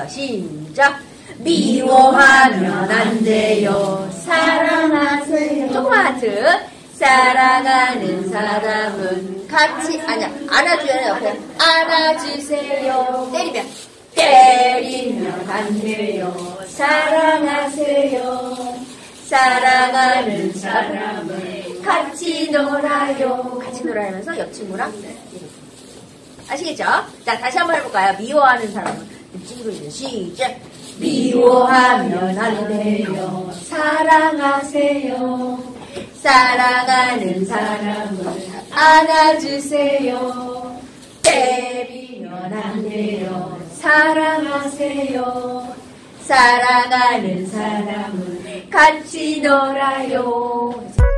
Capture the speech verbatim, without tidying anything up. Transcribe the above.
해볼게요. 시작. 미워하면 안 돼요. 사랑하세요. 조그만 하트. 사랑하는 사람은 같이, 아니야, 안아줘요. 옆에. 안아주세요. 때리면. 때리면 안 돼요. 사랑하세요. 사랑하는 사람은 같이 놀아요. 같이 놀아야면서 옆 친구랑. 아시겠죠? 자, 다시 한번 해볼까요? 미워하는 사람은. 찍고 있는 시작. 미워하면 안 돼요. 사랑하세요. 사랑하는 사람을 안아주세요. 때리면 안 돼요. 사랑하세요. 사랑하는 사람을 같이 놀아요.